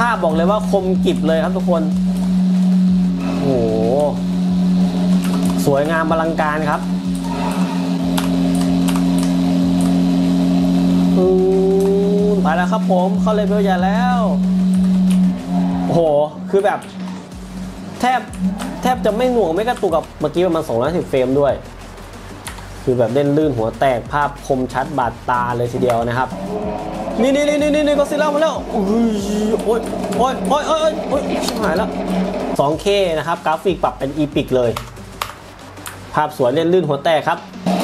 าพบอกเลยว่าคมกริบเลยครับทุกคนโอ้โหสวยงามอลังการครับไปแล้วครับผมเข้าเลเวลใหญ่แล้วโอ้โหคือแบบแทบจะไม่หน่วงไม่กระตุกกับเมื่อกี้ประมาณ210เฟรมด้วยคือแบบเล่นลื่นหัวแตกภาพคมชัดบาดตาเลยทีเดียวนะครับนี่ก็ซิล่ามาแล้วโอ้ยชิบหายแล้ว 2K นะครับกราฟิกปรับเป็นอีพิกเลยภาพสวยเล่นลื่นหัวแตกครับ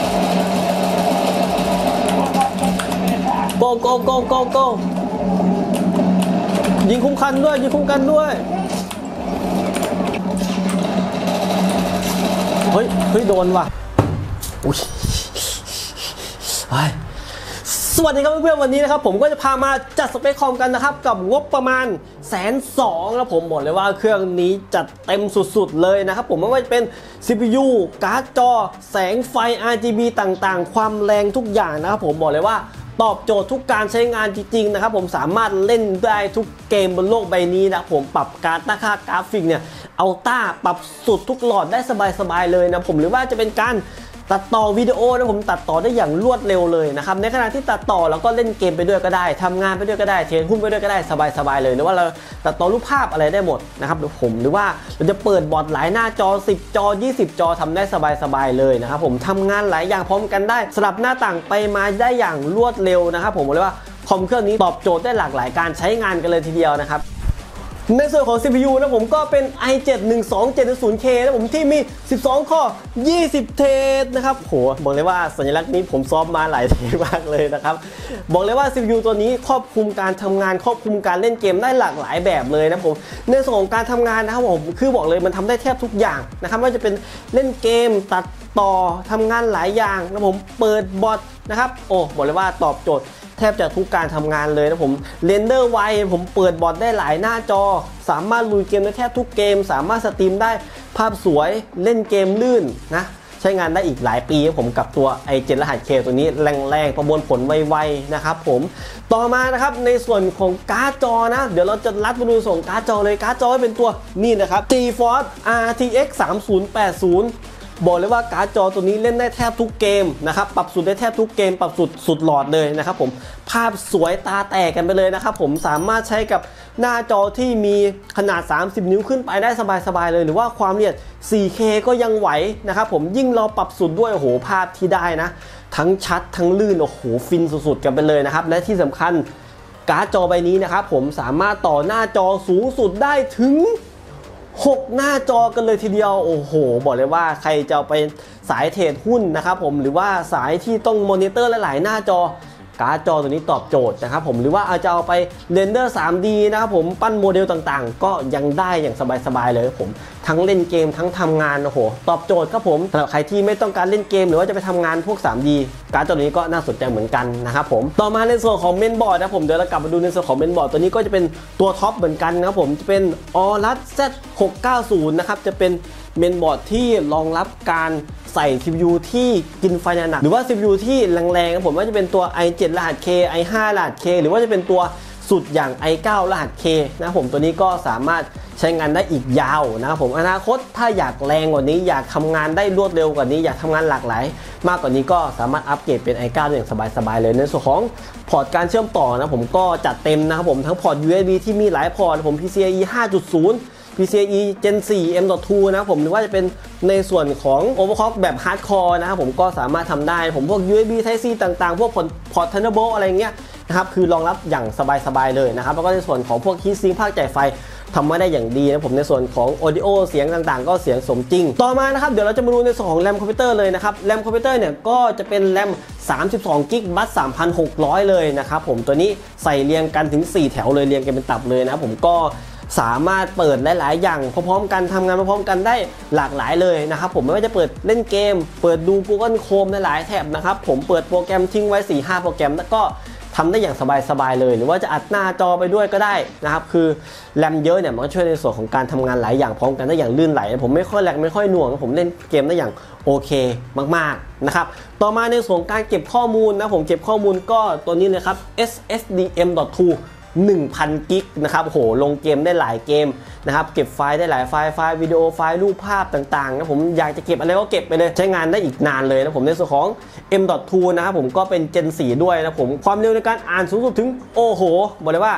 โกยิงคุ้มกันด้วยเฮ้ยโดนว่ะอุ้ยสวัสดีครับเพื่อนๆวันนี้นะครับผมก็จะพามาจัดสเปคคอมกันนะครับกับงบประมาณ120,000แล้วผมบอกเลยว่าเครื่องนี้จัดเต็มสุดๆเลยนะครับผมไม่ว่าจะเป็น CPU การ์ดจอแสงไฟ RGB ต่างๆความแรงทุกอย่างนะครับผมบอกเลยว่าตอบโจทย์ทุกการใช้งานจริงๆนะครับผมสามารถเล่นได้ทุกเกมบนโลกใบนี้นะผมปรับการตั้งค่ากราฟิกเนี่ยอัลต้าปรับสุดทุกหลอดได้สบายๆเลยนะผมหรือว่าจะเป็นการตัดต่อวิดีโอนะผมตัดต่อได้อย่างรวดเร็วเลยนะครับในขณะที่ตัดต่อแล้วก็เล่นเกมไปด้วยก็ได้ทำงานไปด้วยก็ได้เทรดหุ้นไปด้วยก็ได้สบายๆเลยหรือว่าเราตัดต่อรูปภาพอะไรได้หมดนะครับผมหรือว่าเราจะเปิดบอร์ดหลายหน้าจอ10จอ20จอทำได้สบายๆเลยนะครับผมทำงานหลายอย่างพร้อมกันได้สลับหน้าต่างไปมาได้อย่างรวดเร็วนะครับผมบอกเลยว่าคอมเครื่องนี้ตอบโจทย์ได้หลากหลายการใช้งานกันเลยทีเดียวนะครับในส่วนของ CPU นะผมก็เป็น i7-12700K นะผมที่มี12 ข้อ 20 เทรดนะครับโหบอกเลยว่าสัญลักษณ์นี้ผมซ้อมมาหลายเทรดมากเลยนะครับบอกเลยว่า CPU ตัวนี้ครอบคลุมการทำงานครอบคลุมการเล่นเกมได้หลากหลายแบบเลยนะผมในส่วนของการทำงานนะครับผมคือบอกเลยมันทำได้แทบทุกอย่างนะครับว่าจะเป็นเล่นเกมตัดต่อทำงานหลายอย่างนะผมเปิดบอทนะครับโอ้บอกเลยว่าตอบโจทย์แทบจะทุกการทำงานเลยนะผมเรนเดอร์ไวผมเปิดบอทได้หลายหน้าจอสามารถลุยเกมได้แทบทุกเกมสามารถสตรีมได้ภาพสวยเล่นเกมลื่นนะใช้งานได้อีกหลายปีผมกับตัว i7 รหัส K ตัวนี้แรงประมวลผลไวๆนะครับผมต่อมานะครับในส่วนของการ์ดจอนะเดี๋ยวเราจะลัดมาดูส่งการ์ดจอเลยการ์ดจอเป็นตัวนี่นะครับ GeForce RTX 3080บอกเลยว่าการ์ดจอตัวนี้เล่นได้แทบทุกเกมนะครับปรับสุดได้แทบทุกเกมปรับสุดหลอดเลยนะครับผมภาพสวยตาแตกกันไปเลยนะครับผมสามารถใช้กับหน้าจอที่มีขนาด30 นิ้วขึ้นไปได้สบายๆเลยหรือว่าความละเอียด 4K ก็ยังไหวนะครับผมยิ่งเราปรับสุดด้วยโอ้โหภาพที่ได้นะทั้งชัดทั้งลื่นโอ้โหฟินสุดๆกันไปเลยนะครับและที่สำคัญการ์ดจอใบนี้นะครับผมสามารถต่อหน้าจอสูงสุดได้ถึง6 หน้าจอกันเลยทีเดียวโอ้โหบอกเลยว่าใครจะไปสายเทรดหุ้นนะครับผมหรือว่าสายที่ต้องมอนิเตอร์หลายๆหน้าจอการ์ดจอตัวนี้ตอบโจทย์นะครับผมหรือว่าอาจจะเอาไปเรนเดอร์ 3D นะครับผมปั้นโมเดลต่างๆก็ยังได้อย่างสบายๆเลยผมทั้งเล่นเกมทั้งทำงานโอ้โหตอบโจทย์ครับผมสำหรับใครที่ไม่ต้องการเล่นเกมหรือว่าจะไปทำงานพวก 3D การ์ดจอตัวนี้ก็น่าสนใจเหมือนกันนะครับผมต่อมาในส่วนของเมนบอร์ดนะผมเดี๋ยวเรากลับมาดูในส่วนของเมนบอร์ดตัวนี้ก็จะเป็นตัวท็อปเหมือนกันนะครับผมจะเป็น Aorus Z690 นะครับจะเป็นเมนบอร์ดที่รองรับการใส่ CPU ที่กินไฟหนักหรือว่า CPU ที่แรงๆผมว่าจะเป็นตัว i7 รหัส K i5 รหัส K หรือว่าจะเป็นตัวสุดอย่าง i9 รหัส K นะผมตัวนี้ก็สามารถใช้งานได้อีกยาวนะครับผมอนาคตถ้าอยากแรงกว่านี้อยากทำงานได้รวดเร็วกว่านี้อยากทำงานหลากหลายมากกว่านี้ก็สามารถอัปเกรดเป็น i9 ได้อย่างสบายๆเลยในส่วนของพอร์ตการเชื่อมต่อนะผมก็จัดเต็มนะครับผมทั้งพอร์ต USB ที่มีหลายพอร์ตผม PCIe 5.0 PCIe Gen 4 M.2 นะผมหรือว่าจะเป็นในส่วนของ Overclock แบบ Hardcore นะครับผมก็สามารถทำได้ผมพวก USB Type C ต่างๆพวกพอร์ต Thunderbolt อะไรเงี้ยนะครับคือรองรับอย่างสบายๆเลยนะครับแล้วก็ในส่วนของพวก Heatsink ภาคจ่ายไฟทำมาได้อย่างดีนะผมในส่วนของ Audio เสียงต่างๆก็เสียงสมจริงต่อมานะครับเดี๋ยวเราจะมาดูในส่วนของแรมคอมพิวเตอร์เลยนะครับแรมคอมพิวเตอร์เนี่ยก็จะเป็นแรม32 GB บัส 3,600 เลยนะครับผมตัวนี้ใส่เรียงกันถึง4 แถวเลยเรียงกันเป็นตับเลยนะครับผมก็สามารถเปิดหลายๆอย่างพร้อมๆกันทำงานพร้อมๆกันได้หลากหลายเลยนะครับผมไม่ว่าจะเปิดเล่นเกมเปิดดู Google Chrome หลายแท็บนะครับผมเปิดโปรแกรมทิ้งไว้ 4-5 โปรแกรมแล้วก็ทำได้อย่างสบายๆเลยหรือว่าจะอัดหน้าจอไปด้วยก็ได้นะครับคือแรมเยอะเนี่ยมันก็ช่วยในส่วนของการทำงานหลายอย่างพร้อมกันได้อย่างลื่นไหลผมไม่ค่อยแรงไม่ค่อยหน่วงผมเล่นเกมได้อย่างโอเคมากๆนะครับต่อมาในส่วนการเก็บข้อมูลนะผมเก็บข้อมูลก็ตัวนี้เลยครับ SSD M.2 1,000 กิกนะครับโหลงเกมได้หลายเกมนะครับเก็บไฟล์ได้หลายไฟล์วิดีโอไฟล์รูปภาพต่างๆนะผมอยากจะเก็บอะไรก็เก็บไปเลยใช้งานได้อีกนานเลยนะผมในส่วนของ M.2 นะครับผมก็เป็น Gen 4 ด้วยนะผมความเร็วในการอ่านสูงสุดถึงโอ้โหบอกเลยว่า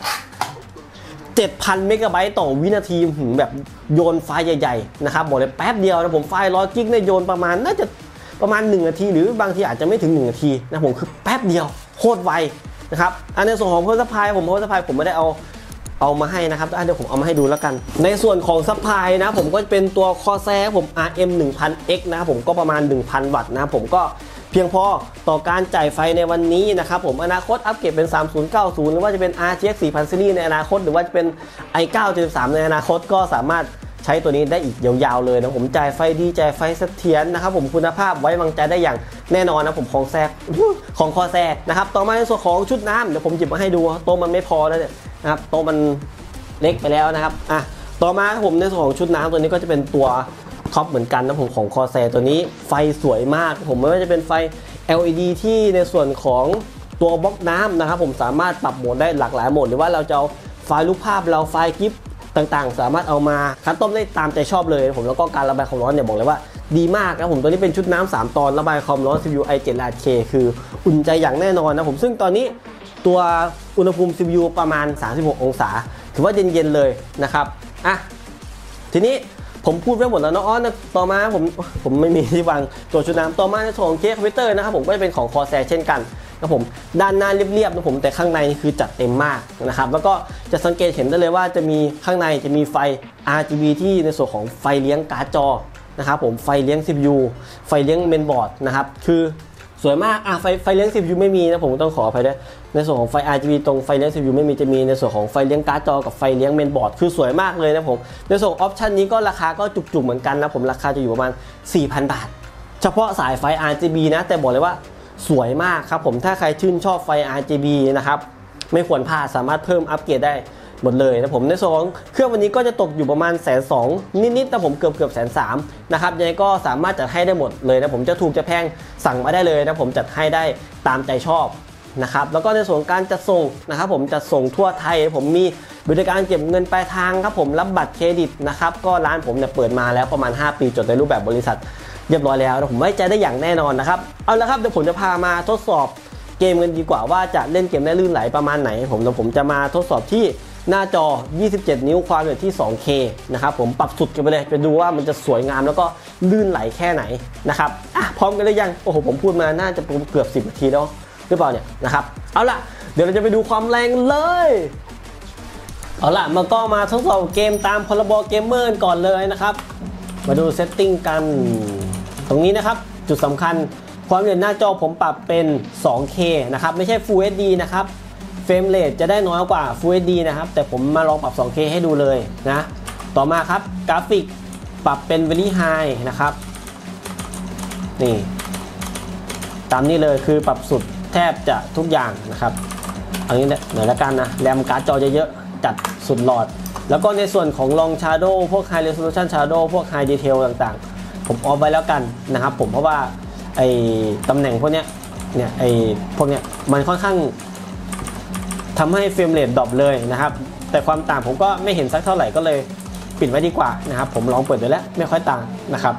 7,000 เมกะไบต์ต่อวินาทีแบบโยนไฟล์ใหญ่ๆนะครับบอกเลยแป๊บเดียวนะผมไฟล์100 กิกเนี่ยโยนประมาณน่าจะประมาณ1 นาทีหรือบางทีอาจจะไม่ถึง1 นาทีนะผมคือแป๊บเดียวโคตรไวนะครับอันในส่วนของพาวเวอร์ซัพพลายผมไม่ได้เอามาให้นะครับเดี๋ยวผมเอามาให้ดูแล้วกันในส่วนของซัพพลายนะผมก็จะเป็นตัว Corsair ผม RM 1000X นะครับผมก็ประมาณ 1,000 วัตต์นะผมก็เพียงพอต่อการจ่ายไฟในวันนี้นะครับผมอนาคตอัปเกรดเป็น3090หรือว่าจะเป็น RTX 4000 Series ในอนาคตหรือว่าจะเป็น i9 73ในอนาคตก็สามารถใช้ตัวนี้ได้อีกยาวๆเลยนะผมจ่ายไฟดีจ่ายไฟเสถียรนะครับผมคุณภาพไว้วางใจได้อย่างแน่นอนนะผมของคอแซนะครับต่อมาในส่วนของชุดน้ำเดี๋ยวผมหยิบมาให้ดูโต๊ะมันไม่พอแล้วเนี่ยนะครับโต๊ะมันเล็กไปแล้วนะครับต่อมาผมในส่วนของชุดน้ำตัวนี้ก็จะเป็นตัวท็อปเหมือนกันนะผมของคอแซตัวนี้ไฟสวยมากผมไม่ว่าจะเป็นไฟ LED ที่ในส่วนของตัวบล็อกน้ำนะครับผมสามารถปรับโหมดได้หลากหลายโหมดหรือว่าเราจะเอาไฟล์รูปภาพเราไฟล์คลิปต่างๆสามารถเอามาคัสตอมได้ตามใจชอบเลยผมแล้วก็การระบายความร้อนเนี่ยบอกเลยว่าดีมากนะผมตัวนี้เป็นชุดน้ำ3 ตอนระบายความร้อน CPU i7 Lite K คืออุ่นใจอย่างแน่นอนนะผมซึ่งตอนนี้ตัวอุณหภูมิ CPU ประมาณ36 องศาถือว่าเย็นๆเลยนะครับทีนี้ผมพูดไปหมดแล้วนะต่อมาผมไม่มีที่วางตัวชุดน้ำต่อมาในส่วนของเคสคอมพิวเตอร์นะครับผมก็จะเป็นของ Corsair เช่นกันนะผมด้านหน้าเรียบๆนะผมแต่ข้างในนี่คือจัดเต็มมากนะครับแล้วก็จะสังเกตเห็นได้เลยว่าจะมีข้างในจะมีไฟ RGB ที่ในส่วนของไฟเลี้ยงการ์ดจอนะครับผมไฟเลี้ยง CPU ไฟเลี้ยงเมนบอร์ดนะครับคือสวยมากไฟเลี้ยง CPU ไม่มีนะผมต้องขออภัยด้วยในส่วนของไฟ RGB ตรงไฟเลี้ยง CPU ไม่มีจะมีในส่วนของไฟเลี้ยงการ์ดจอกับไฟเลี้ยงเมนบอร์ดคือสวยมากเลยนะผมในส่วนออปชันนี้ก็ราคาก็จุกๆเหมือนกันนะผมราคาจะอยู่ประมาณ 4,000 บาทเฉพาะสายไฟ RGB นะแต่บอกเลยว่าสวยมากครับผมถ้าใครชื่นชอบไฟ RGB นะครับไม่ควรพลาดสามารถเพิ่มอัปเกรดได้หมดเลยนะผมในส่วนของเครื่องวันนี้ก็จะตกอยู่ประมาณ120,000นิดๆแต่ผมเกือบ130,000นะครับยังไงก็สามารถจัดให้ได้หมดเลยนะผมจะถูกจะแพงสั่งมาได้เลยนะผมจัดให้ได้ตามใจชอบนะครับแล้วก็ในส่วนการจัดส่งนะครับผมจัดส่งทั่วไทยผมมีบริการเก็บเงินปลายทางครับผมรับบัตรเครดิตนะครับก็ร้านผมเนี่ยเปิดมาแล้วประมาณ5 ปีจดในรูปแบบบริษัทเรียบร้อยแล้วนะผมไว้ใจได้อย่างแน่นอนนะครับเอาละครับเดี๋ยวผมจะพามาทดสอบเกมกันดีกว่าว่าจะเล่นเกมได้ลื่นไหลประมาณไหนผมจะมาทดสอบที่หน้าจอ27 นิ้วความละเอียดที่ 2K นะครับผมปรับสุดกันไปเลยไปดูว่ามันจะสวยงามแล้วก็ลื่นไหลแค่ไหนนะครับพร้อมกันหรือยังโอ้โหผมพูดมาน่าจะเกือบ10 นาทีแล้วหรือเปล่าเนี่ยนะครับเอาล่ะเดี๋ยวเราจะไปดูความแรงเลยเอาล่ะมันก็มาทดสอบเกมตามพรบเกมเมอร์ก่อนเลยนะครับมาดูเซตติ้งกันตรงนี้นะครับจุดสำคัญความละเอียดหน้าจอผมปรับเป็น 2K นะครับไม่ใช่ Full HD นะครับเฟรมเรทจะได้น้อยกว่า Full HD นะครับแต่ผมมาลองปรับ 2K ให้ดูเลยนะต่อมาครับกราฟิกปรับเป็น Very High นะครับนี่ตามนี้เลยคือปรับสุดแทบจะทุกอย่างนะครับอันนี้หน่อยละกันนะแรมการ์ดจอเยอะๆจัดสุดหลอดแล้วก็ในส่วนของ Long Shadow พวก High Resolution Shadow พวก High Detail ต่างๆผมออฟไว้แล้วกันนะครับผมเพราะว่าไอ้ตำแหน่งพวกเนี้ยเนี่ยไอ้พวกเนี้ยมันค่อนข้างทำให้เฟรมเรทดรอปเลยนะครับแต่ความต่างผมก็ไม่เห็นสักเท่าไหร่ก็เลยปิดไว้ดีกว่านะครับผมลองเปิดดูแล้วไม่ค่อยต่างนะครับ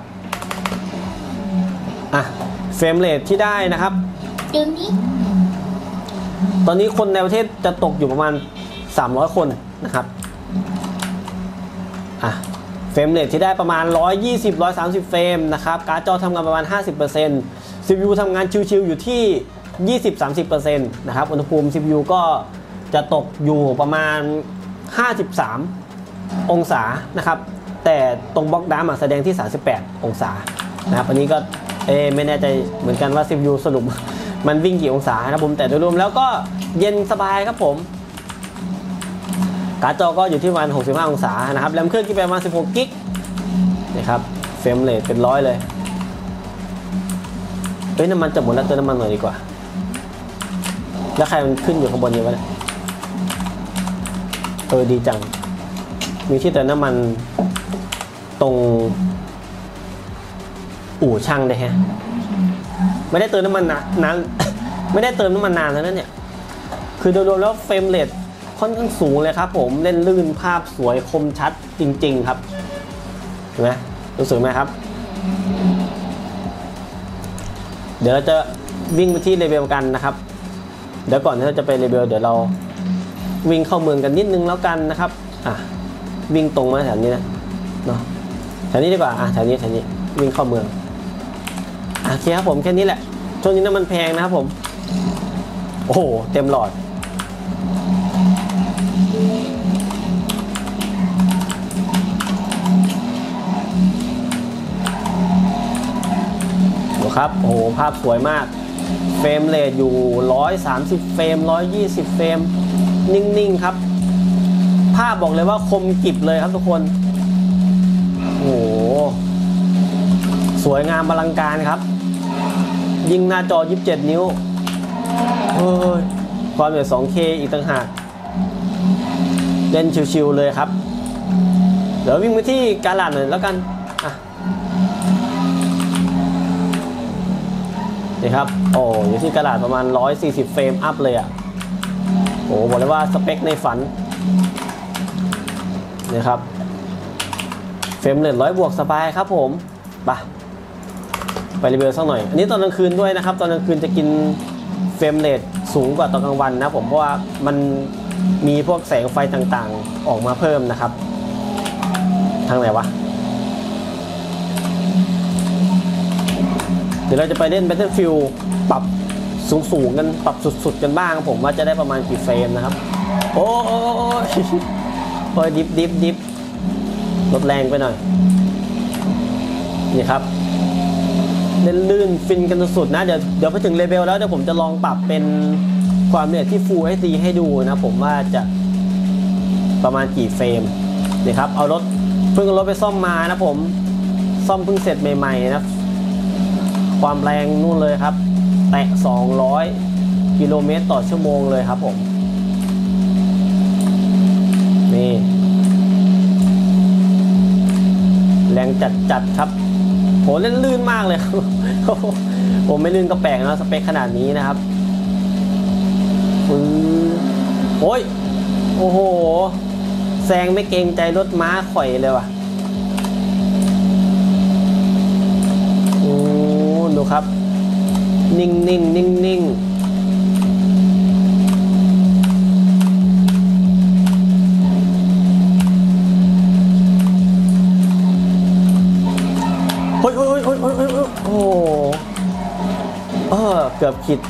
เฟรมเรทที่ได้นะครับตอนนี้คนในประเทศจะตกอยู่ประมาณ300 คนนะครับเฟรมเรทที่ได้ประมาณ120-130 เฟรมนะครับการ์ดจอทำงานประมาณ 50% CPU ทำงานชิวๆอยู่ที่ 20-30% นะครับอุณหภูมิ CPU ก็จะตกอยู่ประมาณ53 องศานะครับแต่ตรงบล็อกดามแสดงที่38 องศานะครับอันนี้ก็ไม่แน่ใจเหมือนกันว่า CPU สรุปมันวิ่งกี่องศานะผมแต่โดยรวมแล้วก็เย็นสบายครับผมการ์ดจอก็อยู่ที่ประมาณ65 องศานะครับแรมเครื่องที่ประมาณ16 กิกนะครับเฟรมเรทเป็น100เลยน้ำมันจะหมดแล้วเติมน้ำมันหน่อยดีกว่าแล้วใครมันขึ้นอยู่ข้างบนอยู่วะเนี่ยดีจังมีที่เติมน้ำมันตรงอู่ช่างได้ฮะไม่ได้เติมน้ำมันนานไม่ได้เติมน้ำมันนานแล้วนั่นเนี่ยคือโดยรวมแล้วเฟรมเรทค่อนข้างสูงเลยครับผมเล่นลื่นภาพสวยคมชัดจริงๆครับเห็นไหมรู้สึกไหมครับเดี๋ยวเราจะวิ่งไปที่เลเวลกันนะครับเดี๋ยวก่อนที่เราจะไปเลเวลเดี๋ยวเราวิ่งเข้าเมืองกันนิดนึงแล้วกันนะครับวิ่งตรงมาแถวนี้นะเนาะแถวนี้ดีกว่าแถวนี้วิ่งเข้าเมืองโอเคครับผมแค่นี้แหละช่วงนี้น้ำมันแพงนะครับผมโอ้โหเต็มหลอดดูครับโอ้โหภาพสวยมากเฟรมเรทอยู่130เฟรม120เฟรมนิ่งๆครับภาพบอกเลยว่าคมกริบเลยครับทุกคนโอ้โหสวยงามอลังการครับยิงหน้าจอ27นิ้วความละเอียด 2K อีกต่างหากเล่นชิวๆเลยครับเดี๋ยววิ่งไปที่กาลาดหน่อยแล้วกันนี่ครับโอ้อยู่ที่กาลาดประมาณ140เฟรมอัพเลยโอ้บอกเลยว่าสเปคในฝันนี่ครับเฟรมเรท100 บวกสบายครับผมไปรีวิวสักหน่อยอันนี้ตอนกลางคืนด้วยนะครับตอนกลางคืนจะกินเฟรมเรทสูงกว่าตอนกลางวันนะผมเพราะว่ามันมีพวกแสงไฟต่างๆออกมาเพิ่มนะครับทางไหนวะเดี๋ยวเราจะไปเล่น Battlefield ปรับสูงๆกันปรับสุดๆกันบ้างผมว่าจะได้ประมาณกี่เฟรมนะครับโอ้ยดิฟลดแรงไปหน่อยนี่ครับเล่นลื่นฟินกันสุดๆนะเดี๋ยวไปถึงเลเวลแล้วเดี๋ยวผมจะลองปรับเป็นความละเอียดที่ Full HD ให้ดูนะผมว่าจะประมาณกี่เฟรมนี่ครับเอารถเพิ่งเอารถไปซ่อมมานะผมซ่อมเพิ่งเสร็จใหม่ๆนะความแรงนู่นเลยครับแตะ200กิโลเมตรต่อชั่วโมงเลยครับผมนี่แรงจัดครับโหเล่นลื่นมากเลยครับผมไม่ลื่นก็แปลกนะสเปคขนาดนี้นะครับโอ้ยโอ้โหแซงไม่เกรงใจรถม้าข่อยเลยว่ะดูครับนิ่งโอ้เกือบผิด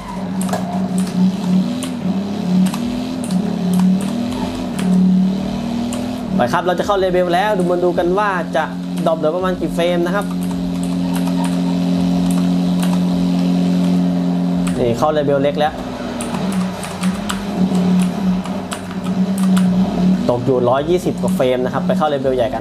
ไปครับเราจะเข้าเลเวลแล้วมาดูกันว่าจะดรอปเหลือประมาณกี่เฟรมนะครับนี่เข้าเลเวลเล็กแล้วตกอยู่120กว่าเฟรมนะครับไปเข้าเลเวลใหญ่กัน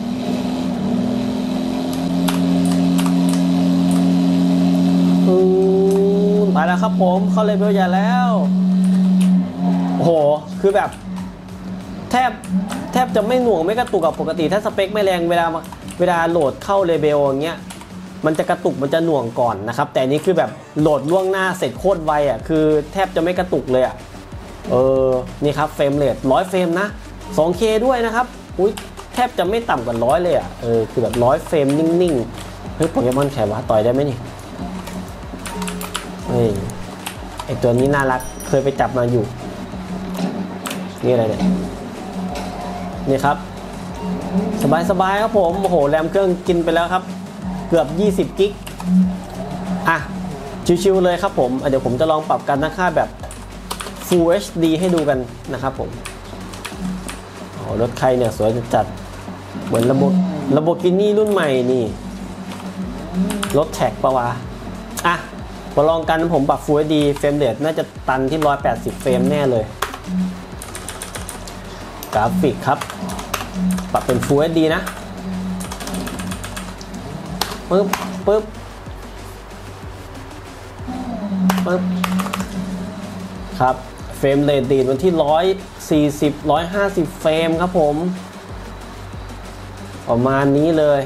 ไปแล้วครับผมเข้าเลเวลใหญ่แล้วโอ้โหคือแบบแทบจะไม่หน่วงไม่กระตุกกับปกติถ้าสเปคไม่แรงเวลาโหลดเข้าเลเวลอย่างเงี้ยมันจะกระตุกมันจะหน่วงก่อนนะครับแต่นี้คือแบบโหลดล่วงหน้าเสร็จโคตรไวคือแทบจะไม่กระตุกเลยนี่ครับเฟรมเรท100เฟรมนะ 2K ด้วยนะครับอุ้ยแทบจะไม่ต่ำกว่า100เลยคือแบบ100เฟรมนิ่งๆเฮ้ยโปเกมอนแขวะต่อยได้ไหมนี่ไอตัวนี้น่ารักเคยไปจับมาอยู่นี่อะไรเนี่ยนี่ครับสบายครับผมโอ้โหแรมเครื่องกินไปแล้วครับเกือบ20กิกชิวๆเลยครับผมเดี๋ยวผมจะลองปรับการตั้งค่าแบบ Full HD ให้ดูกันนะครับผมรถใครเนี่ยสวยจัดเหมือนลัมโบกินี่รุ่นใหม่นี่รถแท็กปะวะมาลองกันผมปรับ Full HD เฟรมเรทน่าจะตันที่180เฟรมแน่เลยกราฟิกครับปรับเป็น Full HD นะปึ๊บครับเฟรมเรทดีดวันที่150 150เฟรมครับผมประมาณนี้เลย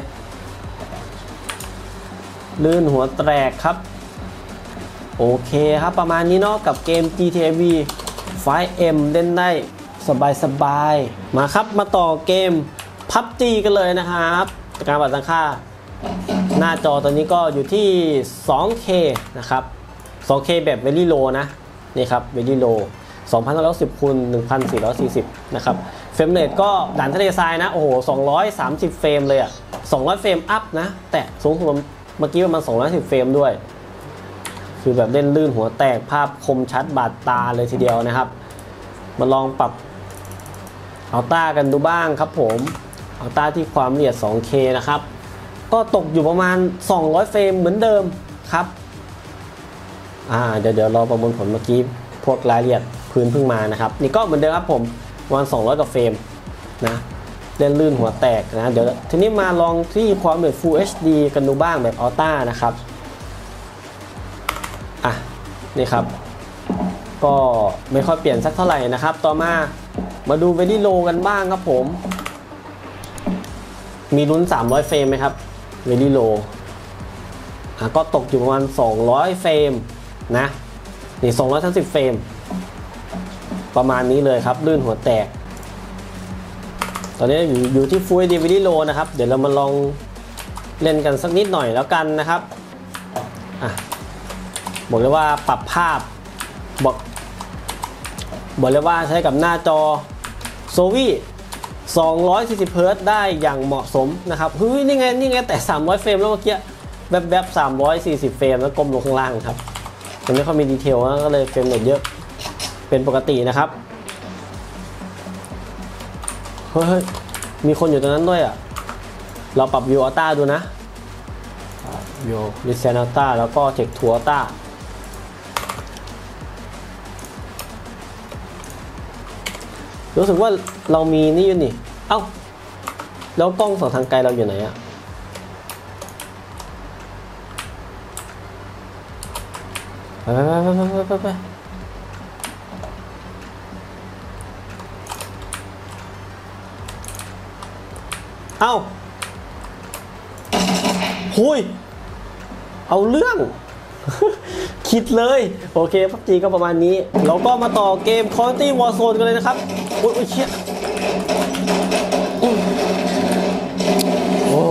ลื่นหัวแตกครับโอเคครับประมาณนี้เนาะกับเกม GTA V ไฟเอ็มเล่นได้สบายมาครับมาต่อเกม PUBG กันเลยนะครับการปรับตั้งค่าหน้าจอตอนนี้ก็อยู่ที่ 2K นะครับ 2K แบบ Very Low นะนี่ครับ Very Low 2510 คูณ 1440 นะครับเฟรมเรทก็ด่านทะเลทรายนะโอ้โห230เฟรมเลยอ่ะ200เฟรมอัพนะแต่สูงสุดเมื่อกี้ประมาณ210เฟรมด้วยคือแบบเล่นลื่นหัวแตกภาพคมชัดบาดตาเลยทีเดียวนะครับมาลองปรับอัลต้ากันดูบ้างครับผมอัลต้าที่ความละเอียด 2K นะครับก็ตกอยู่ประมาณ200เฟรมเหมือนเดิมครับเดี๋ยวรอประมวลผลเมื่อกี้พวกรายละเอียดพื้นเพิ่งมานะครับนี่ก็เหมือนเดิมครับผมประมาณ200กว่าเฟรมนะเล่นลื่นหัวแตกนะเดี๋ยวทีนี้มาลองที่ความละเอียด Full HD กันดูบ้างแบบอัลต้านะครับนี่ครับก็ไม่ค่อยเปลี่ยนสักเท่าไหร่นะครับต่อมาดู Very Low กันบ้างครับผมมีลุ้น300เฟรมไหมครับ Very Low ก็ตกอยู่ประมาณ200เฟรมนะนี่230เฟรมประมาณนี้เลยครับลื่นหัวแตกตอนนี้อยู่ที่ Full HD Very Low นะครับเดี๋ยวเรามาลองเล่นกันสักนิดหน่อยแล้วกันนะครับบอกเลยว่าปรับภาพบอกเลยว่าใช้กับหน้าจอโซวี่240 เฮิร์ตซ์ได้อย่างเหมาะสมนะครับเฮ้ยนี่ไงแต่300เฟรมแล้วเมื่อกี้แบบ340เฟรมแล้วก้มลงข้างล่างครับมันไม่ค่อยมีดีเทลนะก็เลยเฟรมเรทเยอะเป็นปกตินะครับเฮ้ยมีคนอยู่ตรงนั้นด้วยเราปรับวิวอัลต้าดูนะวิวดิเซนอัลต้าแล้วก็เทคทัวร์อัลต้ารู้สึกว่าเรามีนี่อยู่นี่แล้วกล้องส่องทางไกลเราอยู่ไหนไปหุยเอาเรื่อง คิดเลยโอเคPUBGก็ประมาณนี้เราก็มาต่อเกม Quality Warzone กันเลยนะครับโอ้ยเชี่ยโอ้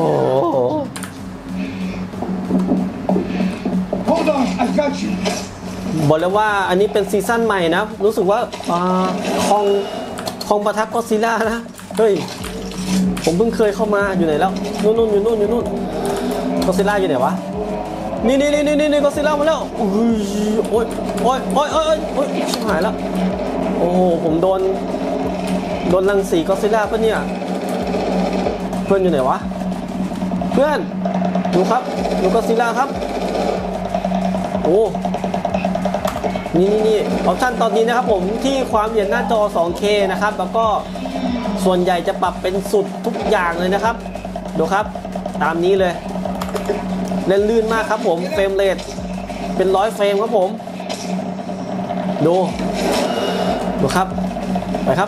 บอกเลยว่าอันนี้เป็นซีซั่นใหม่นะรู้สึกว่าคองปะทะก็อดซิลล่านะเฮ้ยผมเพิ่งเคยเข้ามาอยู่ไหนแล้วนู่นอยู่นู่นก็อดซิลล่าอยู่ไหนวะนี่ก็อดซิลล่ามาแล้วโอ้ยชิบหายแล้วโอ้โหผมโดนรังสีก็อดซิลล่าปะเนี่ยเพื่อนอยู่ไหนวะเพื่อนดูครับดูก็อดซิลล่าครับโอ้นี่ออปชั่นตอนนี้นะครับผมที่ความละเอียดหน้าจอ 2K นะครับแล้วก็ส่วนใหญ่จะปรับเป็นสุดทุกอย่างเลยนะครับดูครับตามนี้เลยเล่นลื่นมากครับผมเฟรมเรทเป็น100เฟรมครับผมดูครับไปครับ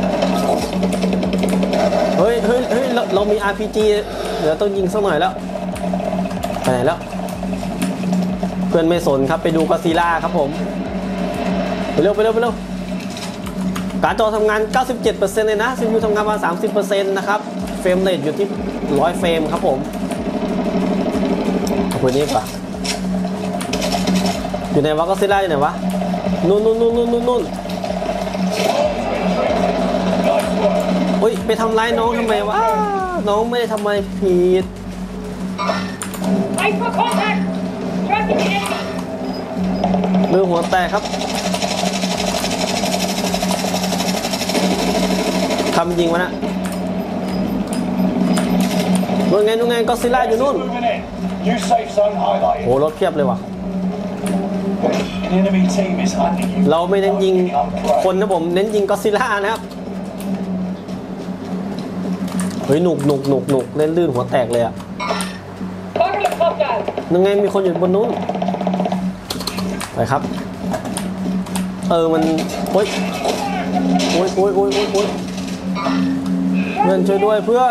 เฮ้ยเรามี RPG เดี๋ยวต้องยิงสักหน่อยแล้วไปไหนแล้วเพื่อนไม่สนครับไปดูก็อดซิลล่าครับผมไปเร็วการจอทำงาน 97% เลยนะ CPU ทำงานมา 30% นะครับเฟรมเรทอยู่ที่100เฟรมครับผมเอาคนนี้ป่ะอยู่ไหนวะก็อดซิลล่าอยู่ไหนวะนู่นโอ้ยไปทำร้ายน้องทำไมวะน้องไม่ได้ทำอะไรผิดมือหัวแตกครับทำยิงมานะนู่นไงก็อดซิลล่าอยู่นู่นโอ้รถเพียบเลยว่ะเราไม่เน้นยิงคนนะผมเน้นยิงก็อดซิลล่านะครับเฮ้ยหนุกเล่นลื่นหัวแตกเลยอ่ะยังไงมีคนอยู่บนนู้นไปครับมันโอ๊ยเพื่อนช่วยด้วยเพื่อน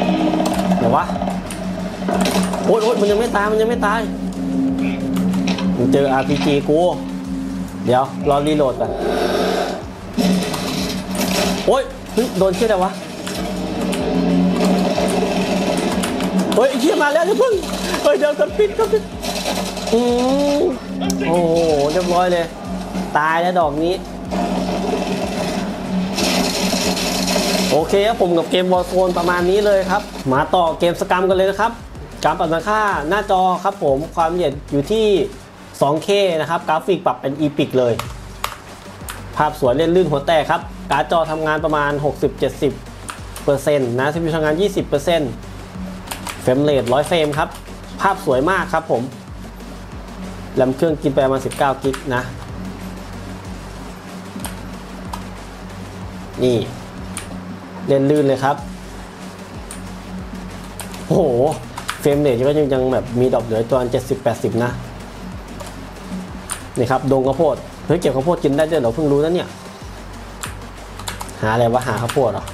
เดี๋ยววะโอ๊ยมันยังไม่ตายมึงเจอ RPG กูเดี๋ยวรอรีโหลดก่อนโอ้ยโดนเชี่ยอะไรวะเฮ้ยไอ้เชี่ยมาแล้วเดี๋ยวพึ่งเฮ้ยเดี๋ยวกันปิดโอ้โหเรียบร้อยเลยตายแล้วดอกนี้โอเคครับผมกับเกม Warzone ประมาณนี้เลยครับมาต่อเกมสกรรมกันเลยนะครับการปรับราคาหน้าจอครับผมความละเอียดอยู่ที่ 2K นะครับกราฟิกปรับเป็น Epic เลยภาพสวยเล่นลื่นหัวแตกครับการ์ดจอทำงานประมาณ 60-70% นะ CPU ทำงาน 20% เฟรมเรท100 เฟรมครับภาพสวยมากครับผมแรมเครื่องกินไปประมาณ19 กิกนะนี่เล่นลื่นเลยครับโอ้โหเฟรมเรทก็ยังแบบมีดรอปเหลือตัว 70-80 นะนี่ครับดงข้าวโพดเฮ้ยเก็บข้าวโพดกินได้ด้วยเหรอเพิ่งรู้นะเนี่ยหาอะไรวะหาข้าวโพดเหรอ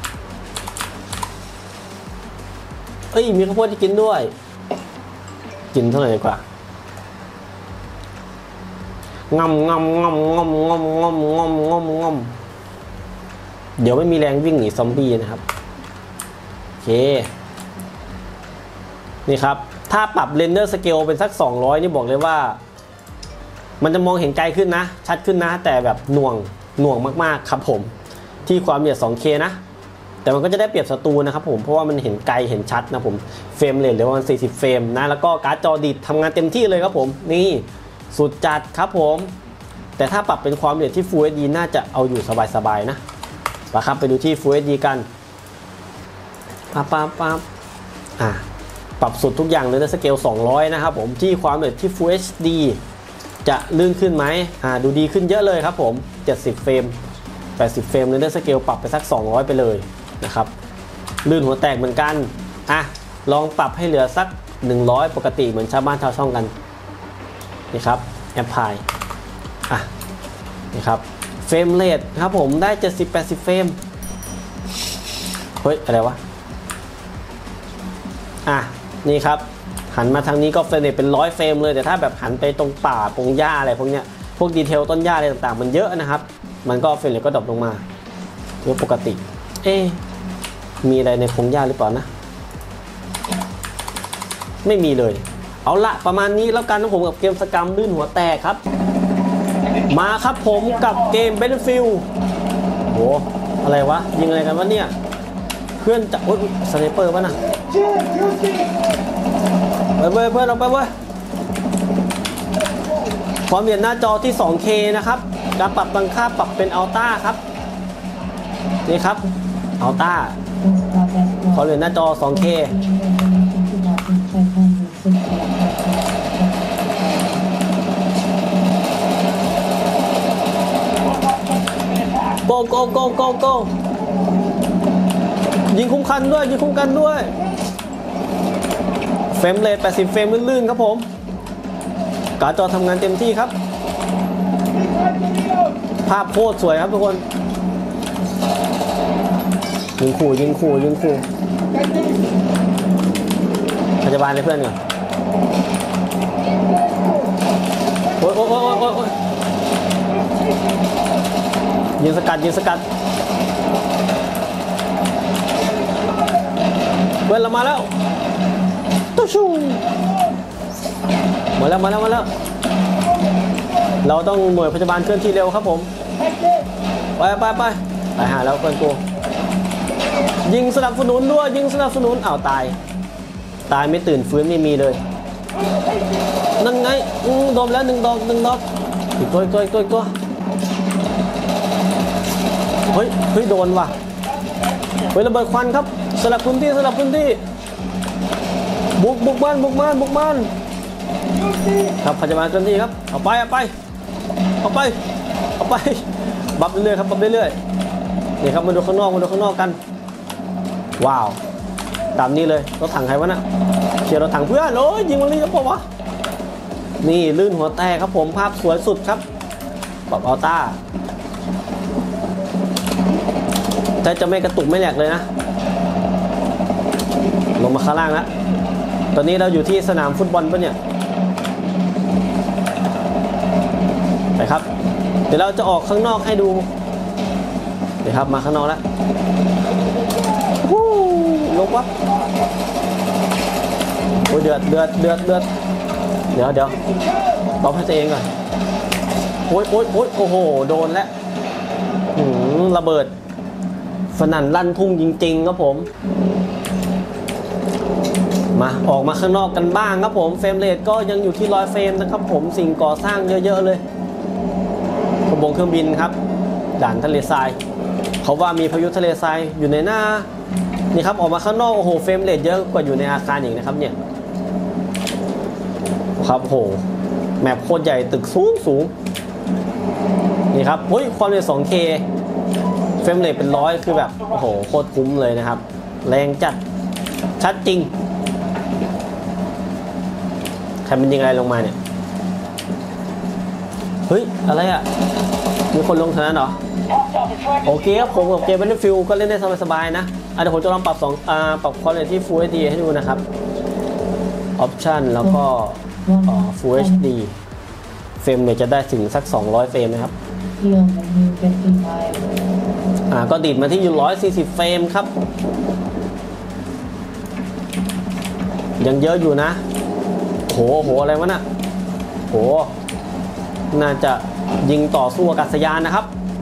เอ้ยมีข้าวโพดที่กินด้วยกินเท่าไหร่ดีกว่างำเดี๋ยวไม่มีแรงวิ่งหนีซอมบี้นะครับโอเคนี่ครับถ้าปรับเรนเดอร์สเกลเป็นสัก200นี่บอกเลยว่ามันจะมองเห็นไกลขึ้นนะชัดขึ้นนะแต่แบบหน่วงมากๆครับผมที่ความละเอียด 2K นะแต่มันก็จะได้เปรียบศัตรูนะครับผมเพราะว่ามันเห็นไกลเห็นชัดนะผมเฟรมเรทเหลือประมาณ40 เฟรมนะแล้วก็การ์ดจอดิดทำงานเต็มที่เลยครับผมนี่สุดจัดครับผมแต่ถ้าปรับเป็นความละเอียดที่ Full HD น่าจะเอาอยู่สบายๆนะมาครับไปดูที่ Full HD กันปั๊บปรับสุดทุกอย่างเลยในสเกล200นะครับผมที่ความละเอียดที่ Full HD จะลื่นขึ้นไหมดูดีขึ้นเยอะเลยครับผม70 เฟรม80 เฟรมในสเกลปรับไปสัก200ไปเลยนะครับลื่นหัวแตกเหมือนกันลองปรับให้เหลือสัก100ปกติเหมือนชาวบ้านชาวช่องกันนี่ครับแอปพลายนี่ครับเฟรมเรทครับผมได้70-80 เฟรมเฮ้ยอะไรวะนี่ครับหันมาทางนี้ก็เฟรมเรทเป็น100 เฟรมเลยแต่ถ้าแบบหันไปตรงป่าตรงหญ้าอะไรพวกเนี้ยพวกดีเทลต้นหญ้าอะไรต่างๆมันเยอะนะครับมันก็เฟรมเรทก็ดรอปลงมาโดยปกติมีอะไรในพงหญ้าหรือเปล่านะไม่มีเลยเอาละประมาณนี้แล้วกันนะผมกับเกมสกรรมลื่นหัวแตกครับมาครับผมกับเกม Battlefield โหอะไรวะยิงอะไรกันวะเนี่ยเพื่อนจะโอ๊ยสไนเปอร์วะนะไปเว้ยเพื่อนเราไปเว้ยความละเอียดหน้าจอที่ 2K นะครับการปรับตั้งค่าปรับเป็นอัลต้าครับนี่ครับอัลต้าความละเอียดหน้าจอ 2K โกยิงคุ้มกันด้วยเฟรมเรท80 เฟรมลื่นๆครับผมการ์ดจอทำงานเต็มที่ครับภาพโคตรสวยครับทุกคนยิงขู่พยาบาลให้เพื่อนก่อนโอ๊ยยิงสกัดเพื่อนเรามาแล้วตุ๊ชูมาแล้วเราต้องหน่วยพยาบาลเคลื่อนที่เร็วครับผมไปหาแล้วเพื่อนกูยิงสนับสนุนอ้าวตายไม่ตื่นฟื้นไม่มีเลยนั่นไงโดนแล้ว1 ดอกอีกตัวเฮ้ยโดนว่ะเฮ้ยระเบิดควันครับสลับพื้นที่บุกบ้านครับพยาบาลเคลื่อนที่ครับเอาไปบับเรื่อยๆครับนี่ครับมาดูข้างนอกกันว้าวตามนี้เลยรถถังใครวะน่ะเชียร์รถถังเพื่อนโอ้ยยิงมันนี่จะปะวะนี่ลื่นหัวแตกครับผมภาพสวยสุดครับปรับอัลต้าแต่จะไม่กระตุกไม่แหลกเลยนะลงมาข้างล่างแล้วตอนนี้เราอยู่ที่สนามฟุตบอลปะเนี่ยไปครับเดี๋ยวเราจะออกข้างนอกให้ดูเดี๋ยวครับมาข้างนอกแล้วลงวะโอ้ยเดือดเดี๋ยวตอบให้ตัวเองก่อนโอ้ยโอ้โหโดนแล้วระเบิดสนั่นลั่นทุ่งจริงๆครับผมมาออกมาข้างนอกกันบ้างครับผมเฟรมเรทก็ยังอยู่ที่100 เฟรมนะครับผมสิ่งก่อสร้างเยอะๆเลยขบวนเครื่องบินครับด่านทะเลทรายเขาว่ามีพายุทะเลทรายอยู่ในหน้านี่ครับออกมาข้างนอกโอ้โหเฟรมเรทเยอะกว่าอยู่ในอาคารอีกนะครับเนี่ยครับโหแมปโคตรใหญ่ตึกสูงนี่ครับเฮ้ยความเร็ว 2K เฟรมเรทเป็น100คือแบบโอ้โหโคตรคุ้มเลยนะครับแรงจัดชัดจริงใครมันยิงอะไรลงมาเนี่ยเฮ้ยอะไรอ่ะมีคนลงเท่านั้นเหรอโอเคครับผมกับเกม Battlefield ก็เล่นได้สบายๆนะเดี๋ยวผมจะลองปรับปรับความเร็วที่ Full HD ให้ดูนะครับออปชั่นแล้วก็Full HD เฟรมเนี่ยจะได้ถึงสัก200 เฟรมนะครับก็ดีดมาที่อยู่140 เฟรมครับยังเยอะอยู่นะโหอะไรวะน่ะโหน่าจะยิงต่อสู้อากาศยานนะครับ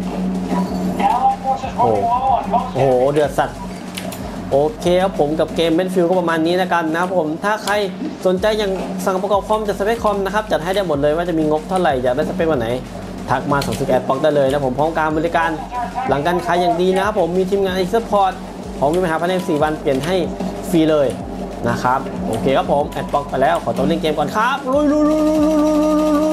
โอ้โหเดือดสัตว์โอเคครับผมกับเกม Battlefield ก็ประมาณนี้นะกันนะครับผมถ้าใครสนใจอย่างสั่งประกอบคอมจากสเปคคอมนะครับจัดให้ได้หมดเลยว่าจะมีงบเท่าไหร่อยากได้สเปควันไหนทักมาสั่งซื้อแอดปองได้เลยนะผมพร้อมการบริการหลังการขายอย่างดีนะครับผมมีทีมงานซัพพอร์ตผมมีปัญหาภายใน4 วันเปลี่ยนให้ฟรีเลยนะครับโอเคครับผมแอดปองไปแล้วขอตัวเล่นเกมก่อนครับลุย